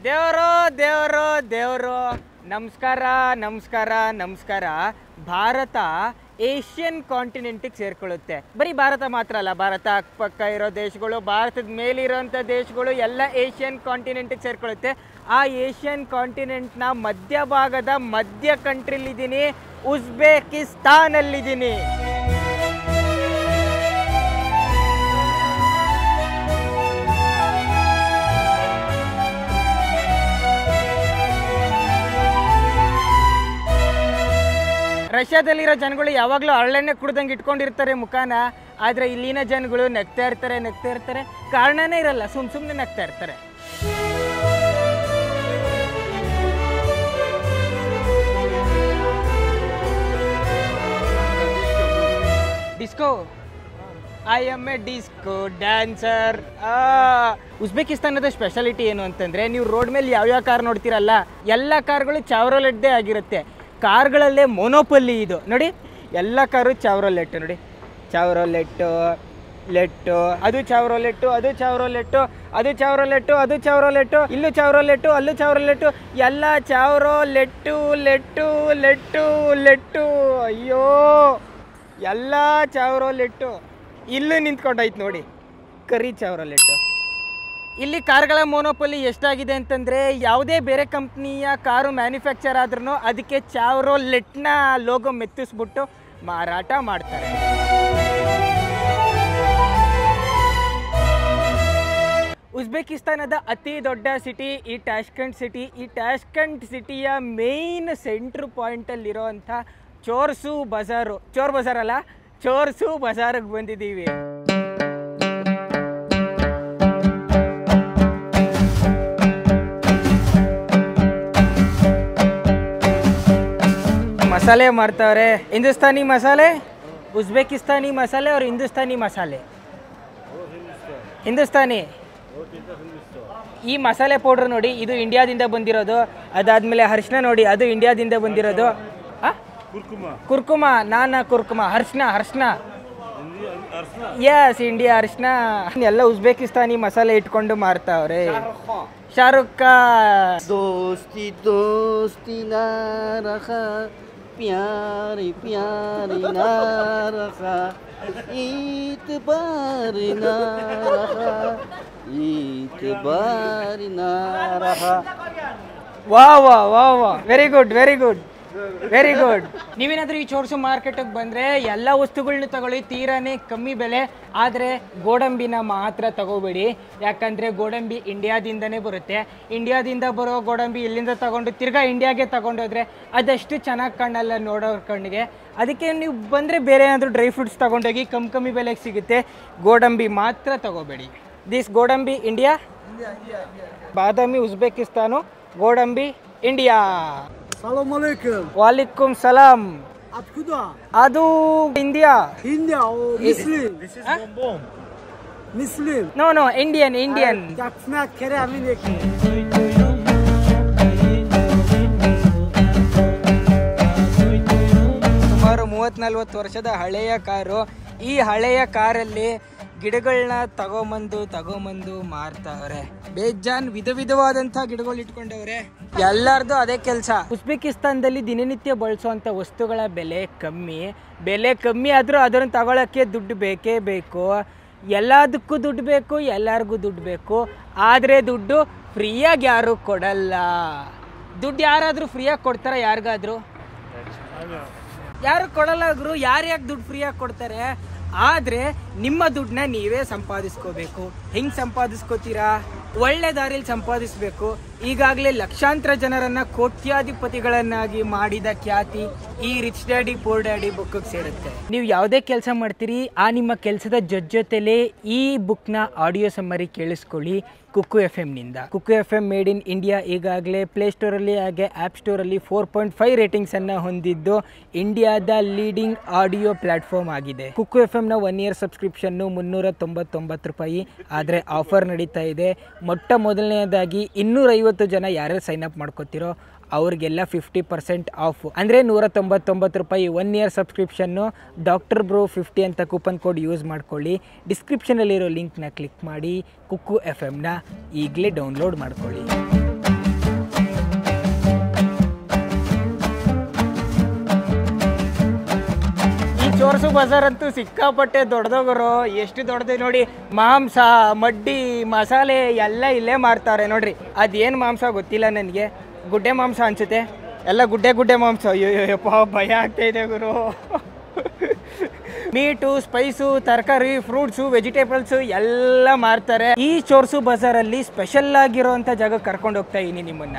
ದೇವರು ದೇವರು ದೇವರು ನಮಸ್ಕಾರ ನಮಸ್ಕಾರ ನಮಸ್ಕಾರ. ಭಾರತ ಏಷ್ಯನ್ ಕಾಂಟಿನೆಂಟಿಗೆ ಸೇರ್ಕೊಳ್ಳುತ್ತೆ. ಬರೀ ಭಾರತ ಮಾತ್ರ ಅಲ್ಲ, ಭಾರತ ಅಕ್ಕಪಕ್ಕ ಇರೋ ದೇಶಗಳು, ಭಾರತದ ಮೇಲಿರೋಂಥ ದೇಶಗಳು ಎಲ್ಲ ಏಷ್ಯನ್ ಕಾಂಟಿನೆಂಟಿಗೆ ಸೇರ್ಕೊಳ್ಳುತ್ತೆ. ಆ ಏಷ್ಯನ್ ಕಾಂಟಿನೆಂಟ್ನ ಮಧ್ಯಭಾಗದ ಮಧ್ಯ ಕಂಟ್ರಿಲಿದ್ದೀನಿ, ಉಜ್ಬೇಕಿಸ್ತಾನಲ್ಲಿದ್ದೀನಿ. ರಷ್ಯಾದಲ್ಲಿರೋ ಜನಗಳು ಯಾವಾಗಲೂ ಹರಳೆಣ್ಣೆ ಕುಡ್ದಂಗೆ ಇಟ್ಕೊಂಡಿರ್ತಾರೆ ಮುಖಾನ. ಆದರೆ ಇಲ್ಲಿನ ಜನಗಳು ನಗ್ತಾ ಇರ್ತಾರೆ. ಕಾರಣನೇ ಇರಲ್ಲ, ಸುಮ್ಮನೆ ನಗ್ತಾ ಇರ್ತಾರೆ. Disco, I am a disco dancer. ಉಜ್ಬೇಕಿಸ್ತಾನದ ಸ್ಪೆಷಾಲಿಟಿ ಏನು ಅಂತಂದರೆ, ನೀವು ರೋಡ್ ಮೇಲೆ ಯಾವ್ಯಾವ ಕಾರ್ ನೋಡ್ತೀರಲ್ಲ, ಎಲ್ಲ ಕಾರ್ಗಳು ಚಾವ್ರೋಲೆಟ್ದೇ ಆಗಿರುತ್ತೆ. ಕಾರ್ಗಳಲ್ಲೇ ಮೊನೋಪಲ್ಲಿ ಇದು ನೋಡಿ. ಎಲ್ಲ ಕಾರು ಚಾವ್ರೋಲೆಟ್ಟು ನೋಡಿ. ಚಾವ್ರೋಲೆಟ್ಟು ಲೆಟ್ಟು, ಅದು ಚಾವ್ರೋಲೆಟ್ಟು, ಅದು ಚಾವ್ರೋಲೆಟ್ಟು, ಅದು ಚಾವ್ರೋಲೆಟ್ಟು, ಅದು ಚಾವ್ರೋಲೆಟ್ಟು, ಇಲ್ಲೂ ಚಾವ್ರೋಲೆಟ್ಟು, ಅಲ್ಲೂ ಚಾವ್ರೋಲೆಟ್ಟು, ಎಲ್ಲ ಚಾವ್ರೋಲೆಟ್ಟು ಲೆಟ್ಟು ಲೆಟ್ಟು ಲೆಟ್ಟು. ಅಯ್ಯೋ, ಎಲ್ಲ ಚಾವ್ರೋಲೆಟ್ಟು. ಇಲ್ಲೂ ನಿಂತ್ಕೊಂಡಾಯ್ತು ನೋಡಿ, ಕರಿ ಚಾವ್ರೋಲೆಟ್ಟು. ಇಲ್ಲಿ ಕಾರ್ಗಳ ಮೋನೋಪೊಲಿ ಎಷ್ಟಾಗಿದೆ ಅಂತಂದರೆ, ಯಾವುದೇ ಬೇರೆ ಕಂಪ್ನಿಯ ಕಾರು ಮ್ಯಾನುಫ್ಯಾಕ್ಚರ್ ಆದ್ರೂ ಅದಕ್ಕೆ ಚಾವ್ರೋಲೆಟ್ನ ಲೋಗೋ ಮೆತ್ತಿಸ್ಬಿಟ್ಟು ಮಾರಾಟ ಮಾಡ್ತಾರೆ. ಉಜ್ಬೇಕಿಸ್ತಾನದ ಅತಿ ದೊಡ್ಡ ಸಿಟಿ ಈ ಟ್ಯಾಷ್ಕೆಂಟ್ ಸಿಟಿ. ಈ ಟ್ಯಾಷ್ಕೆಂಟ್ ಸಿಟಿಯ ಮೇಯ್ನ್ ಸೆಂಟ್ರ್ ಪಾಯಿಂಟಲ್ಲಿರೋ ಅಂಥ ಚೋರ್ಸು ಬಜಾರು, ಚೋರ್ ಬಜಾರ್ ಅಲ್ಲ, ಚೋರ್ಸು ಬಜಾರಿಗೆ ಬಂದಿದ್ದೀವಿ. मसाले मारताव्रे. हिंदुस्तानी मसाले, उज्बेकिस्तानी मसाले और हिंदुस्तानी मसाले. ಹಿಂದೂಸ್ತಾನಿ ಈ ಮಸಾಲೆ ಪೌಡ್ರ್ ನೋಡಿ, ಇದು ಇಂಡಿಯಾದಿಂದ ಬಂದಿರೋದು. ಅದಾದಮೇಲೆ ಅರಿಶಿನ ನೋಡಿ, ಅದು ಇಂಡಿಯಾದಿಂದ ಬಂದಿರೋದು. ಕುರ್ಕುಮ, ನಾನಾ ಕುರ್ಕುಮ, ಅರಿಶಿನ ಯಸ್, ಇಂಡಿಯಾ ಅರಿಶಿನ. ಎಲ್ಲ ಉಜ್ಬೇಕಿಸ್ತಾನಿ ಮಸಾಲೆ ಇಟ್ಕೊಂಡು ಮಾರ್ತಾವ್ರೆ. ಶಾರುಖ್ ಖಾನ್. ದೋಸ್ತಿ ದೋಸ್ತಿ ನಾರಖ ಪ್ಯಾರಿ ಪ್ಯಾರಿ ನಾರಖ ಈತ್ ಬಾರಿ ನಾರಖ ಈತ್ ಬಾರಿ ನಾರಖ. ವಾ ವಾ ವಾ ವಾ, very good very good very good. ನೀವೇನಾದರೂ ಈ ಚೋರ್ಸು ಮಾರ್ಕೆಟಿಗೆ ಬಂದರೆ ಎಲ್ಲ ವಸ್ತುಗಳನ್ನ ತಗೊಳ್ಳಿ, ತೀರಾನೇ ಕಮ್ಮಿ ಬೆಲೆ. ಆದರೆ ಗೋಡಂಬಿನ ಮಾತ್ರ ತಗೋಬೇಡಿ, ಯಾಕಂದರೆ ಗೋಡಂಬಿ ಇಂಡಿಯಾದಿಂದನೇ ಬರುತ್ತೆ. ಇಂಡಿಯಾದಿಂದ ಬರೋ ಗೋಡಂಬಿ ಇಲ್ಲಿಂದ ತಗೊಂಡು ತಿರ್ಗಾ ಇಂಡಿಯಾಗೆ ತಗೊಂಡೋದ್ರೆ ಅದಷ್ಟು ಚೆನ್ನಾಗಿ ಕಾಣಲ್ಲ ನೋಡೋ ಕಣ್ಣಿಗೆ. ಅದಕ್ಕೆ ನೀವು ಬಂದರೆ ಬೇರೆ ಏನಾದರೂ ಡ್ರೈ ಫ್ರೂಟ್ಸ್ ತೊಗೊಂಡೋಗಿ ಕಮ್ಮಿ ಬೆಲೆಗೆ ಸಿಗುತ್ತೆ. ಗೋಡಂಬಿ ಮಾತ್ರ ತಗೋಬೇಡಿ. ದಿಸ್ ಗೋಡಂಬಿ ಇಂಡಿಯಾ, ಬಾದಾಮಿ ಉಜ್ಬೇಕಿಸ್ತಾನು, ಗೋಡಂಬಿ India. Salam alaikum. Walaikum salam. Atkuda. Adu India. India or Muslim. This is Bombom. Muslim. No, Indian. Takna kere amine. ಸುಮಾರು 30-40 ವರ್ಷದ ಹಳೆಯ ಕಾರು. ಈ ಹಳೆಯ ಕಾರಲ್ಲಿ ಗಿಡಗಳನ್ನ ತಗೊಂಬಂದು ಮಾರ್ತಾವ್ರೆ. ಬೇಜಾನ್ ವಿಧವಾದಂಥ ಗಿಡಗಳು ಇಟ್ಕೊಂಡವ್ರೆ. ಎಲ್ಲರದು ಅದೇ ಕೆಲಸ. ಉಜ್ಬೇಕಿಸ್ತಾನದಲ್ಲಿ ದಿನನಿತ್ಯ ಬಳಸುವಂಥ ವಸ್ತುಗಳ ಬೆಲೆ ಕಮ್ಮಿ ಆದರೂ ಅದನ್ನು ತಗೊಳ್ಳೋಕ್ಕೆ ದುಡ್ಡು ಬೇಕೇ ಬೇಕು. ಎಲ್ಲದಕ್ಕೂ ದುಡ್ಡು ಬೇಕು, ಎಲ್ಲರಿಗೂ ದುಡ್ಡು ಬೇಕು. ಆದರೆ ದುಡ್ಡು ಫ್ರೀಯಾಗಿ ಯಾರೂ ಕೊಡಲ್ಲ. ದುಡ್ಡು ಯಾರಾದರೂ ಫ್ರೀಯಾಗಿ ಕೊಡ್ತಾರ? ಯಾರಿಗಾದರೂ ಯಾರು ಕೊಡಲ್ಲ ಗುರು. ಯಾಕೆ ದುಡ್ಡು ಫ್ರೀಯಾಗಿ ಕೊಡ್ತಾರೆ? ಆದರೆ ನಿಮ್ಮ ದುಡ್ಡನ್ನ ನೀವೇ ಸಂಪಾದಿಸ್ಕೋಬೇಕು. ಹೆಂಗೆ ಸಂಪಾದಿಸ್ಕೋತೀರಾ? ಒಳ್ಳೆ ದಾರಿಯಲ್ಲಿ ಸಂಪಾದಿಸಬೇಕು. ಈಗಾಗಲೇ ಲಕ್ಷಾಂತರ ಜನರನ್ನ ಕೋಟ್ಯಾಧಿಪತಿಗಳನ್ನಾಗಿ ಮಾಡಿದ ಖ್ಯಾತಿ ಈ ರಿಚ್ ಡ್ಯಾಡಿ ಪೂರ್ ಡ್ಯಾಡಿ ಬುಕ್ಗೆ ಸೇರುತ್ತೆ. ನೀವು ಯಾವುದೇ ಕೆಲಸ ಮಾಡ್ತೀರಿ, ಆ ನಿಮ್ಮ ಕೆಲಸದ ಜೊತೆಲೇ ಈ ಬುಕ್ನ ಆಡಿಯೋ ಸಮ್ಮರಿ ಕೇಳಿಸ್ಕೊಳ್ಳಿ ಕುಕ್ಕು FM-ನಿಂದ. Kuku FM made in India ಈಗಾಗಲೇ ಪ್ಲೇಸ್ಟೋರಲ್ಲಿ ಹಾಗೆ ಆ್ಯಪ್ ಸ್ಟೋರಲ್ಲಿ 4.5 ರೇಟಿಂಗ್ಸನ್ನು ಹೊಂದಿದ್ದು ಇಂಡಿಯಾದ ಲೀಡಿಂಗ್ ಆಡಿಯೋ ಪ್ಲಾಟ್ಫಾರ್ಮ್ ಆಗಿದೆ. ಕುಕ್ಕು FM-ನ 1 ಇಯರ್ ಸಬ್ಸ್ಕ್ರಿಪ್ಷನ್ನು $399. ಆದರೆ ಆಫರ್ ನಡೀತಾ ಇದೆ. ಮೊದಲನೆಯದಾಗಿ 250 ಜನ ಯಾರ್ಯಾರು ಸೈನ್ ಅಪ್ ಮಾಡ್ಕೋತಿರೋ ಅವ್ರಿಗೆಲ್ಲ 50% ಆಫ್. ಅಂದರೆ $199 1 ಇಯರ್ ಸಬ್ಸ್ಕ್ರಿಪ್ಷನ್ನು. drbro50 ಅಂತ ಕೂಪನ್ ಕೋಡ್ ಯೂಸ್ ಮಾಡ್ಕೊಳ್ಳಿ. ಡಿಸ್ಕ್ರಿಪ್ಷನಲ್ಲಿರೋ ಲಿಂಕ್ನ ಕ್ಲಿಕ್ ಮಾಡಿ ಕುಕ್ಕು FM-ನ ಈಗಲೇ ಡೌನ್ಲೋಡ್ ಮಾಡ್ಕೊಳ್ಳಿ. ಚೋರ್ಸು ಬಜಾರ್ ಅಂತೂ ಸಿಕ್ಕಾಪಟ್ಟೆ ದೊಡ್ಡದೋಗರು. ಎಷ್ಟು ದೊಡ್ಡದು ನೋಡಿ. ಮಾಂಸ, ಮಡ್ಡಿ, ಮಸಾಲೆ ಎಲ್ಲ ಇಲ್ಲೇ ಮಾರ್ತಾರೆ ನೋಡ್ರಿ. ಅದೇನು ಮಾಂಸ ಗೊತ್ತಿಲ್ಲ ನನಗೆ, ಗುಡ್ಡೆ ಮಾಂಸ ಅನ್ಸುತ್ತೆ. ಎಲ್ಲ ಗುಡ್ಡೆ ಮಾಂಸ. ಅಯ್ಯೋಯ್ಯಪ್ಪ ಭಯ ಆಗ್ತಾ ಇದೆ ಗುರು. ಮೀಟು, ಸ್ಪೈಸು, ತರಕಾರಿ, ಫ್ರೂಟ್ಸು, ವೆಜಿಟೇಬಲ್ಸು ಎಲ್ಲ ಮಾರ್ತಾರೆ. ಈ ಚೋರ್ಸು ಬಜಾರಲ್ಲಿ ಸ್ಪೆಷಲ್ ಆಗಿರೋಂಥ ಜಾಗಕ್ಕೆ ಕರ್ಕೊಂಡು ಹೋಗ್ತಾ ಇದೀನಿ ನಿಮ್ಮನ್ನ.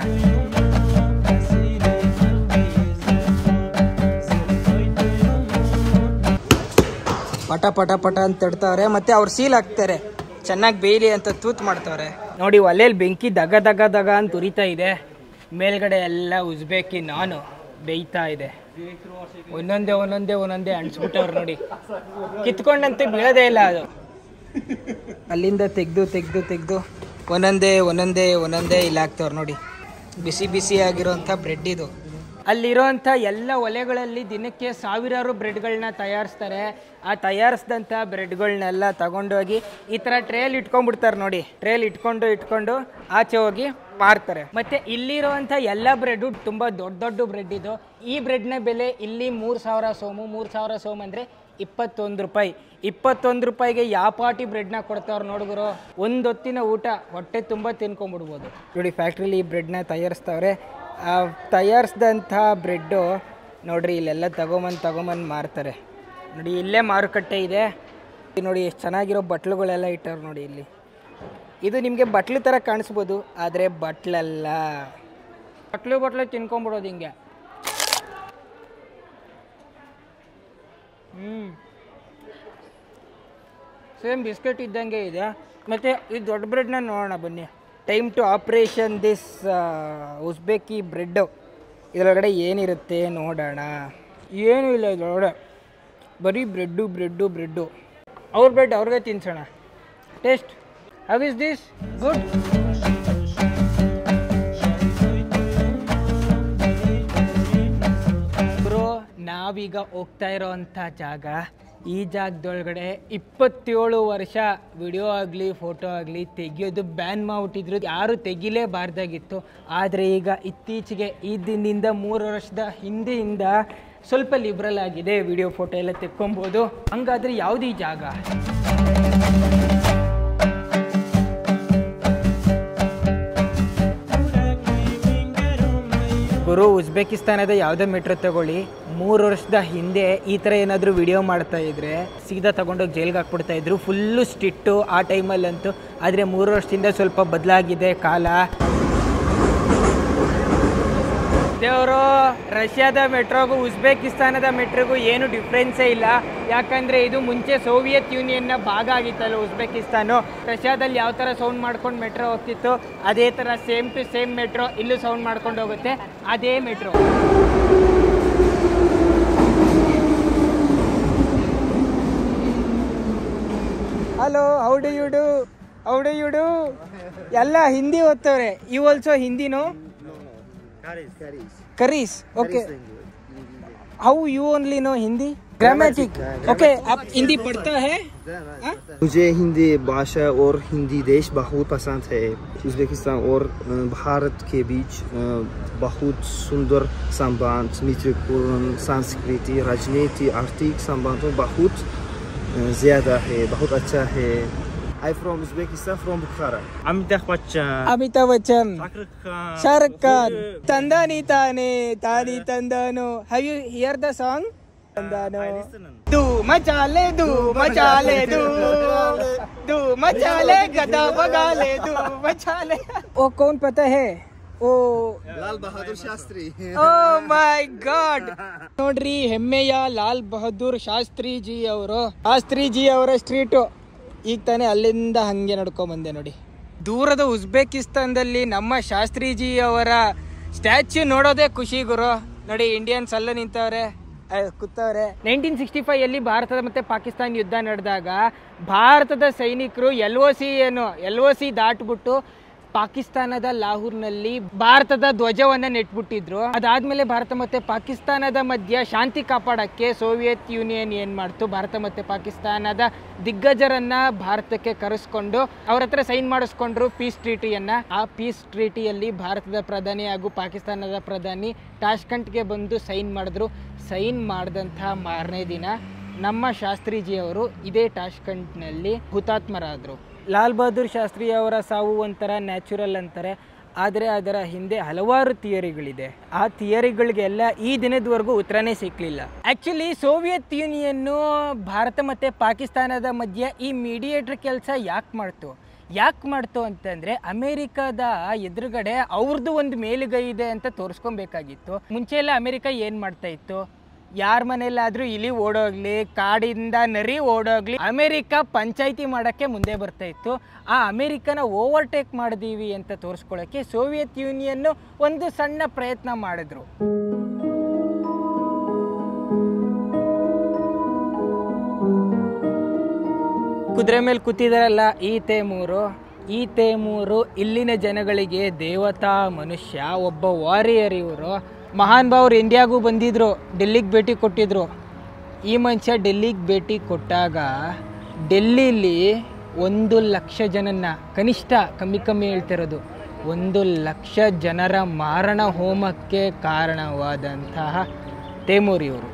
ಪಟ ಪಟ ಪಟ ಅಂತ ತಡ್ತಾವ್ರೆ, ಮತ್ತೆ ಅವ್ರು ಸೀಲ್ ಹಾಕ್ತಾರೆ ಚೆನ್ನಾಗಿ ಬೇಯಲಿ ಅಂತ ತೂತ್ ಮಾಡ್ತಾವ್ರೆ ನೋಡಿ. ಒಲೆಯಲ್ಲಿ ಬೆಂಕಿ ದಗ ದಗ ದಗ ಅಂತ ಉರಿತಾ ಇದೆ. ಮೇಲ್ಗಡೆ ಎಲ್ಲ ಉಜ್ಬೇಕಿ ನಾನು ಬೇಯ್ತಾ ಇದೆ. ಒಂದೊಂದೇ ಅಣಿಸ್ಬಿಟ್ಟವ್ರು ನೋಡಿ. ಕಿತ್ಕೊಂಡಂತೆ ಬೀಳೋದೇ ಇಲ್ಲ ಅದು. ಅಲ್ಲಿಂದ ತೆಗ್ದು ಒಂದೊಂದೇ ಇಲ್ಲಿ ಹಾಕ್ತವ್ರು ನೋಡಿ. ಬಿಸಿ ಆಗಿರೋಂಥ ಬ್ರೆಡ್ ಇದು. ಅಲ್ಲಿರೋಂಥ ಎಲ್ಲ ಒಲೆಗಳಲ್ಲಿ ದಿನಕ್ಕೆ ಸಾವಿರಾರು ಬ್ರೆಡ್ಗಳನ್ನ ತಯಾರಿಸ್ತಾರೆ. ಆ ತಯಾರಿಸಿದಂಥ ಬ್ರೆಡ್ಗಳನ್ನೆಲ್ಲ ತಗೊಂಡೋಗಿ ಈ ಥರ ಟ್ರೇಲಿ ಇಟ್ಕೊಂಡ್ಬಿಡ್ತಾರೆ ನೋಡಿ. ಟ್ರೇಲಿ ಇಟ್ಕೊಂಡು ಆಚೆ ಹೋಗಿ ಮಾರ್ತಾರೆ. ಮತ್ತು ಇಲ್ಲಿರುವಂಥ ಎಲ್ಲ ಬ್ರೆಡ್ಡು ತುಂಬ ದೊಡ್ಡ ಬ್ರೆಡ್ ಇದು. ಈ ಬ್ರೆಡ್ನ ಬೆಲೆ ಇಲ್ಲಿ 3000 ಸೋಮು ಅಂದರೆ 21 ರೂಪಾಯಿ. 21 ರೂಪಾಯಿಗೆ ಯಾವ ಪಾಟಿ ಬ್ರೆಡ್ನ ಕೊಡ್ತಾವ್ರು ನೋಡಿದ್ರು. ಒಂದು ಹೊತ್ತಿನ ಊಟ ಹೊಟ್ಟೆ ತುಂಬ ತಿನ್ಕೊಂಬಿಡ್ಬೋದು ನೋಡಿ. ಫ್ಯಾಕ್ಟ್ರಿಲಿ ಈ ಬ್ರೆಡ್ನ ತಯಾರಿಸ್ತಾವ್ರೆ. ಆ ತಯಾರಿಸಿದಂಥ ಬ್ರೆಡ್ಡು ನೋಡ್ರಿ ಇಲ್ಲೆಲ್ಲ ತಗೊಂಬಂದು ಮಾರ್ತಾರೆ ನೋಡಿ. ಇಲ್ಲೇ ಮಾರುಕಟ್ಟೆ ಇದೆ ನೋಡಿ. ಎಷ್ಟು ಚೆನ್ನಾಗಿರೋ ಬಟ್ಲುಗಳೆಲ್ಲ ಇಟ್ಟವ್ರು ನೋಡಿ ಇಲ್ಲಿ. ಇದು ನಿಮಗೆ ಬಟ್ಲು ಥರ ಕಾಣಿಸ್ಬೋದು, ಆದರೆ ಬಟ್ಲಲ್ಲ. ಬಟ್ಲು ತಿನ್ಕೊಂಬಿಡೋದು ಹಿಂಗೆ. ಸೇಮ್ ಬಿಸ್ಕೆಟ್ ಇದ್ದಂಗೆ ಇದೆ. ಮತ್ತು ಈ ದೊಡ್ಡ ಬ್ರೆಡ್ನ ನೋಡೋಣ ಬನ್ನಿ. Time to operation this Uzbek bread. ಇದರೊಳಗಡೆ ಏನಿರುತ್ತೆ ನೋಡೋಣ. ಏನೂ ಇಲ್ಲ ಇದರೊಳಗಡೆ, ಬರೀ ಬ್ರೆಡ್ಡು. ಅವ್ರ ಬ್ರೆಡ್ ಅವ್ರಿಗೆ ತಿನ್ಸೋಣ. Taste how is this? Good. Bro, ನಾವೀಗ ಹೋಗ್ತಾ ಇರೋವಂಥ ಜಾಗ, ಈ ಜಾಗದೊಳಗಡೆ 27 ವರ್ಷ ವಿಡಿಯೋ ಆಗಲಿ ಫೋಟೋ ಆಗಲಿ ತೆಗಿಯೋದು ಬ್ಯಾನ್ ಮಾಡಿಬಿಟ್ಟಿದ್ರು. ಯಾರು ತೆಗಿಲೇಬಾರ್ದಾಗಿತ್ತು. ಆದರೆ ಈಗ ಇತ್ತೀಚೆಗೆ ಈ ದಿನದಿಂದ 3 ವರ್ಷದ ಹಿಂದೆಯಿಂದ ಸ್ವಲ್ಪ ಲಿಬ್ರಲ್ ಆಗಿದೆ. ವಿಡಿಯೋ ಫೋಟೋ ಎಲ್ಲ ತೆಕ್ಕೊಬೋದು. ಹಂಗಾದರೆ ಯಾವುದು ಈ ಜಾಗ? ಗುರು, ಉಜ್ಬೇಕಿಸ್ತಾನದ ಯಾವುದೇ ಮೆಟ್ರೋ ತಗೊಳ್ಳಿ, 3 ವರ್ಷದ ಹಿಂದೆ ಈ ಥರ ಏನಾದರೂ ವಿಡಿಯೋ ಮಾಡ್ತಾ ಇದ್ರೆ ಸೀದಾ ತಗೊಂಡೋಗಿ ಜೈಲ್ಗೆ ಹಾಕ್ಬಿಡ್ತಾ ಇದ್ರು. ಫುಲ್ಲು ಸ್ಟ್ರಿಕ್ಟು ಆ ಟೈಮಲ್ಲಂತೂ. ಆದರೆ 3 ವರ್ಷದಿಂದ ಸ್ವಲ್ಪ ಬದಲಾಗಿದೆ ಕಾಲ. ದೇವರು, ರಷ್ಯಾದ ಮೆಟ್ರೋಗೂ ಉಜ್ಬೇಕಿಸ್ತಾನದ ಮೆಟ್ರೋಗೂ ಏನು ಡಿಫ್ರೆನ್ಸೇ ಇಲ್ಲ. ಯಾಕಂದರೆ ಇದು ಮುಂಚೆ ಸೋವಿಯತ್ ಯೂನಿಯನ್ನ ಭಾಗ ಆಗಿತ್ತಲ್ಲ ಉಜ್ಬೇಕಿಸ್ತಾನು. ರಷ್ಯಾದಲ್ಲಿ ಯಾವ ಥರ ಸೌಂಡ್ ಮಾಡ್ಕೊಂಡು ಮೆಟ್ರೋ ಹೋಗ್ತಿತ್ತು, ಅದೇ ಥರ ಸೇಮ್ ಟು ಸೇಮ್ ಮೆಟ್ರೋ ಇಲ್ಲೂ ಸೌಂಡ್ ಮಾಡ್ಕೊಂಡು ಹೋಗುತ್ತೆ. ಅದೇ metro. Hello, how do you do? ಎಲ್ಲ ಹಿಂದಿ ಓದ್ತವ್ರೆ. ಯು ಆಲ್ಸೋ ಹಿಂದಿನೋ? करीस, okay. How you only no Hindi? Grammatic, okay. आप हिंदी पढ़ता है? मुझे हिंदी भाषा और हिंदी देश बहुत पसंद है. उज़्बेकिस्तान और भारत के बीच बहुत सुंदर संबंध, मित्रपूर्ण संस्कृति, राजनीति, आर्थिक संबंध बहुत ज़्यादा है, बहुत अच्छा है. I from Uzbekistan, from Bukhara. Amitabh Bachchan, Shah Rukh Khan, Tandani Tani Tandano. Have you heard the song? Tandano. Do machale, gada bagale, do machale. Oh, कौन पता है? ओ Lal Bahadur Shastri. Oh my God. ನೋಡ್ರಿ, ಹೆಮ್ಮೆಯ ಲಾಲ್ ಬಹದ್ದೂರ್ ಶಾಸ್ತ್ರಿ ಜಿ ಅವರ ಸ್ಟ್ರೀಟು. ಈಗ ತಾನೇ ಅಲ್ಲಿಂದ ಹಾಗೆ ನಡ್ಕೊಂಬಂದೆ ನೋಡಿ. ದೂರದ ಉಜ್ಬೇಕಿಸ್ತಾನದಲ್ಲಿ ನಮ್ಮ ಶಾಸ್ತ್ರೀಜಿ ಅವರ ಸ್ಟ್ಯಾಚ್ಯೂ ನೋಡೋದೇ ಖುಷಿ ಗುರು. ನೋಡಿ, ಇಂಡಿಯನ್ಸ್ ಅಲ್ಲೂ ನಿಂತವ್ರೆ, ಕೂತವ್ರೆ. 1965 ಭಾರತದ ಮತ್ತೆ ಪಾಕಿಸ್ತಾನ ಯುದ್ಧ ನಡೆದಾಗ ಭಾರತದ ಸೈನಿಕರು LOC ದಾಟ್ಬಿಟ್ಟು ಪಾಕಿಸ್ತಾನದ ಲಾಹೋರ್ನಲ್ಲಿ ಭಾರತದ ಧ್ವಜವನ್ನ ನೆಟ್ಬಿಟ್ಟಿದ್ರು. ಅದಾದ್ಮೇಲೆ ಭಾರತ ಮತ್ತೆ ಪಾಕಿಸ್ತಾನದ ಮಧ್ಯ ಶಾಂತಿ ಕಾಪಾಡಕ್ಕೆ ಸೋವಿಯತ್ ಯೂನಿಯನ್ ಏನ್ ಮಾಡ್ತು, ಭಾರತ ಮತ್ತೆ ಪಾಕಿಸ್ತಾನದ ದಿಗ್ಗಜರನ್ನ ಭಾರತಕ್ಕೆ ಕರೆಸ್ಕೊಂಡು ಅವ್ರ ಹತ್ರ ಸೈನ್ ಮಾಡಿಸ್ಕೊಂಡ್ರು ಪೀಸ್ ಟ್ರೀಟಿಯನ್ನ. ಆ ಪೀಸ್ ಟ್ರೀಟಿಯಲ್ಲಿ ಭಾರತದ ಪ್ರಧಾನಿ ಹಾಗೂ ಪಾಕಿಸ್ತಾನದ ಪ್ರಧಾನಿ ಟಾಷ್ಕೆಂಟ್ಗೆ ಬಂದು ಸೈನ್ ಮಾಡಿದ್ರು. ಸೈನ್ ಮಾಡಿದಂಥ ಮಾರನೇ ದಿನ ನಮ್ಮ ಶಾಸ್ತ್ರೀಜಿಯವರು ಇದೇ ಟಾಷ್ಕಂಟ್ನಲ್ಲಿ ಹುತಾತ್ಮರಾದರು. ಲಾಲ್ ಬಹದ್ದೂರ್ ಶಾಸ್ತ್ರಿ ಅವರ ಸಾವು ಒಂಥರ ನ್ಯಾಚುರಲ್ ಅಂತಾರೆ, ಆದರೆ ಅದರ ಹಿಂದೆ ಹಲವಾರು ಥಿಯರಿಗಳಿದೆ. ಆ ಥಿಯರಿಗಳಿಗೆಲ್ಲ ಈ ದಿನದವರೆಗೂ ಉತ್ತರನೇ ಸಿಕ್ಕಲಿಲ್ಲ. ಆ್ಯಕ್ಚುಲಿ ಸೋವಿಯತ್ ಯೂನಿಯನ್ನು ಭಾರತ ಮತ್ತು ಪಾಕಿಸ್ತಾನದ ಮಧ್ಯೆ ಈ ಮೀಡಿಯೇಟ್ರ್ ಕೆಲಸ ಯಾಕೆ ಮಾಡ್ತು ಅಂತಂದರೆ ಅಮೇರಿಕಾದ ಎದುರುಗಡೆ ಅವ್ರದ್ದು ಒಂದು ಮೇಲುಗೈ ಇದೆ ಅಂತ ತೋರಿಸ್ಕೊಬೇಕಾಗಿತ್ತು. ಮುಂಚೆ ಎಲ್ಲ ಅಮೇರಿಕ ಏನು ಮಾಡ್ತಾ ಇತ್ತು, ಯಾರ ಮನೆಯಲ್ಲಾದರೂ ಇಲಿ ಓಡೋಗ್ಲಿ, ಕಾಡಿಂದ ನರಿ ಓಡೋಗ್ಲಿ, ಅಮೇರಿಕ ಪಂಚಾಯಿತಿ ಮಾಡೋಕ್ಕೆ ಮುಂದೆ ಬರ್ತಾ ಇತ್ತು. ಆ ಅಮೇರಿಕನ ಓವರ್ಟೇಕ್ ಮಾಡಿದೀವಿ ಅಂತ ತೋರಿಸ್ಕೊಳ್ಳೋಕ್ಕೆ ಸೋವಿಯತ್ ಯೂನಿಯನ್ನು ಒಂದು ಸಣ್ಣ ಪ್ರಯತ್ನ ಮಾಡಿದ್ರು. ಕುದುರೆ ಮೇಲೆ ಕೂತಿದಾರಲ್ಲ ಈ ತೇಮೂರು ಇಲ್ಲಿನ ಜನಗಳಿಗೆ ದೇವತಾ ಮನುಷ್ಯ, ಒಬ್ಬ ವಾರಿಯರ್. ಇವರು ಮಹಾನ್ ಭಾವರು ಇಂಡಿಯಾಗೂ ಬಂದಿದ್ರು, ಡೆಲ್ಲಿಗೆ ಭೇಟಿ ಕೊಟ್ಟಿದ್ರು. ಈ ಮನುಷ್ಯ ಡೆಲ್ಲಿಗೆ ಭೇಟಿ ಕೊಟ್ಟಾಗ ಡೆಲ್ಲಿಲಿ 1,00,000 ಜನನ್ನ, ಕನಿಷ್ಠ ಕಮ್ಮಿ ಹೇಳ್ತಿರೋದು 1,00,000 ಜನರ ಮಾರಣ ಹೋಮಕ್ಕೆ ಕಾರಣವಾದಂತಹ ತೇಮೂರ್ ಇವರು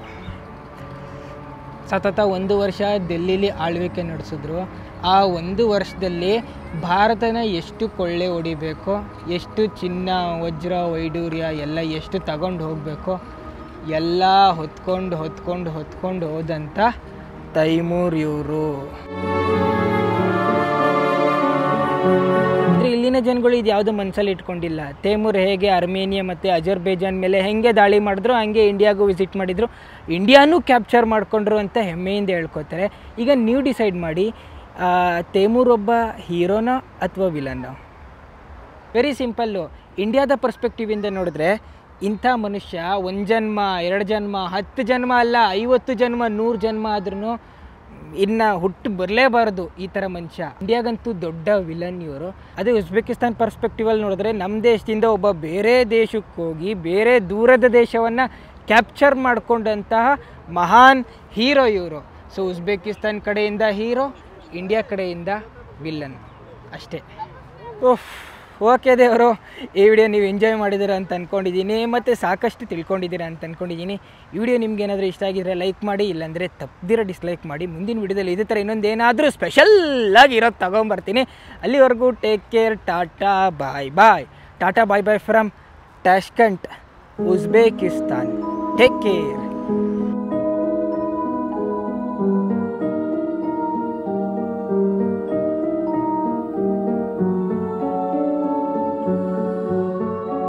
ಸತತ 1 ವರ್ಷ ಡೆಲ್ಲಿಲಿ ಆಳ್ವಿಕೆ ನಡೆಸಿದ್ರು. ಆ 1 ವರ್ಷದಲ್ಲಿ ಭಾರತನ ಎಷ್ಟು ಕೊಳ್ಳೆ ಹೊಡಿಬೇಕೋ, ಎಷ್ಟು ಚಿನ್ನ ವಜ್ರ ವೈಡೂರ್ಯ ಎಲ್ಲ ಎಷ್ಟು ತಗೊಂಡು ಹೋಗಬೇಕೋ ಎಲ್ಲ ಹೊತ್ಕೊಂಡು ಹೋದಂಥ ತೈಮೂರ್ ಇವರು. ಇಲ್ಲಿನ ಜನಗಳು ಇದು ಯಾವುದು ಮನಸ್ಸಲ್ಲಿ ಇಟ್ಕೊಂಡಿಲ್ಲ. ತೇಮೂರ್ ಹೇಗೆ ಅರ್ಮೇನಿಯಾ ಮತ್ತು ಅಜರ್ಬೈಜಾನ್ ಮೇಲೆ ಹೆಂಗೆ ದಾಳಿ ಮಾಡಿದ್ರು ಹಂಗೆ ಇಂಡಿಯಾಗೂ ವಿಸಿಟ್ ಮಾಡಿದರು, ಇಂಡಿಯಾನೂ ಕ್ಯಾಪ್ಚರ್ ಮಾಡಿಕೊಂಡ್ರು ಅಂತ ಹೆಮ್ಮೆಯಿಂದ ಹೇಳ್ಕೊತಾರೆ. ಈಗ ನೀವು ಡಿಸೈಡ್ ಮಾಡಿ, ತೇಮೂರ್ ಒಬ್ಬ ಹೀರೋನೋ ಅಥವಾ ವಿಲನ್ನೋ? Very simple. ಇಂಡಿಯಾದ ಪರ್ಸ್ಪೆಕ್ಟಿವಿಂದ ನೋಡಿದ್ರೆ ಇಂಥ ಮನುಷ್ಯ 1 ಜನ್ಮ 2 ಜನ್ಮ 10 ಜನ್ಮ ಅಲ್ಲ 50 ಜನ್ಮ 100 ಜನ್ಮ ಆದ್ರೂ ಇನ್ನು ಹುಟ್ಟು ಬರಲೇಬಾರದು ಈ ಥರ ಮನುಷ್ಯ. ಇಂಡಿಯಾಗಂತೂ ದೊಡ್ಡ ವಿಲನ್ ಇವರು. ಅದೇ ಉಜ್ಬೇಕಿಸ್ತಾನ್ ಪರ್ಸ್ಪೆಕ್ಟಿವಲ್ಲಿ ನೋಡಿದ್ರೆ ನಮ್ಮ ದೇಶದಿಂದ ಒಬ್ಬ ಬೇರೆ ದೇಶಕ್ಕೆ ಹೋಗಿ ಬೇರೆ ದೂರದ ದೇಶವನ್ನು ಕ್ಯಾಪ್ಚರ್ ಮಾಡಿಕೊಂಡಂತಹ ಮಹಾನ್ ಹೀರೋ ಇವರು. ಸೊ ಉಜ್ಬೇಕಿಸ್ತಾನ್ ಕಡೆಯಿಂದ ಹೀರೋ, ಇಂಡಿಯಾ ಕಡೆಯಿಂದ ವಿಲನ್ ಅಷ್ಟೇ. ಓಕೆ ದೇವರು, ಈ ವಿಡಿಯೋ ನೀವು ಎಂಜಾಯ್ ಮಾಡಿದ್ದೀರಾ ಅಂತ ಅಂದ್ಕೊಂಡಿದ್ದೀನಿ, ಮತ್ತು ಸಾಕಷ್ಟು ತಿಳ್ಕೊಂಡಿದ್ದೀರಾ ಅಂತ ಅಂದ್ಕೊಂಡಿದ್ದೀನಿ. ಈ ವಿಡಿಯೋ ನಿಮ್ಗೆ ಏನಾದರೂ ಇಷ್ಟ ಆಗಿದ್ರೆ ಲೈಕ್ ಮಾಡಿ, ಇಲ್ಲಾಂದರೆ ತಪ್ಪದಿರೋ ಡಿಸ್ಲೈಕ್ ಮಾಡಿ. ಮುಂದಿನ ವಿಡಿಯೋದಲ್ಲಿ ಇದೇ ಥರ ಇನ್ನೊಂದು ಏನಾದರೂ ಸ್ಪೆಷಲ್ಲಾಗಿ ಇರೋದು ತೊಗೊಂಬರ್ತೀನಿ. ಅಲ್ಲಿವರೆಗೂ take care, tata bye bye. Tata bye bye from Tashkent, Uzbekistan. Take care.